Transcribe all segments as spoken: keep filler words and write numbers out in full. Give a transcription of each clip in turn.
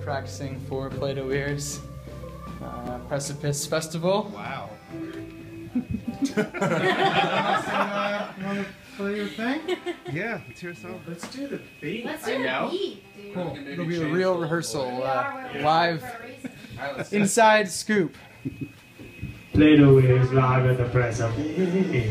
practicing for Plato Ears uh, Precipice Festival. Wow. uh, want to play your thing? Yeah, let's hear some. Let's do the beat. Let's do the beat, dude. Cool. It'll be a real rehearsal, uh, We are live right, inside scoop. Plato Ears live at the Precipice.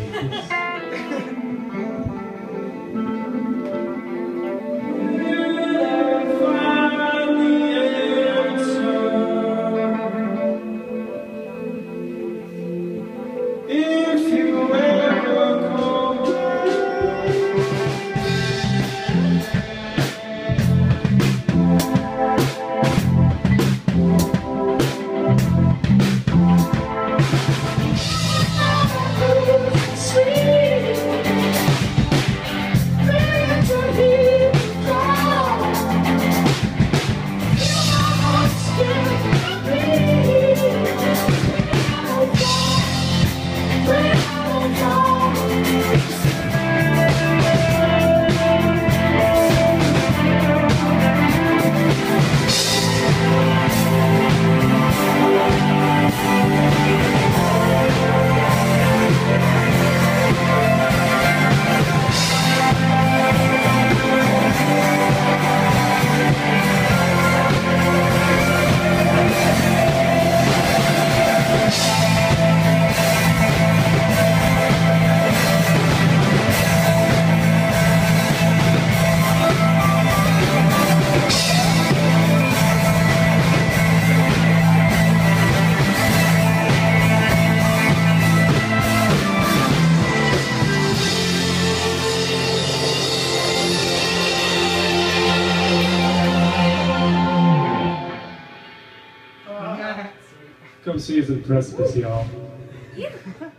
Come see us at Precipice, y'all.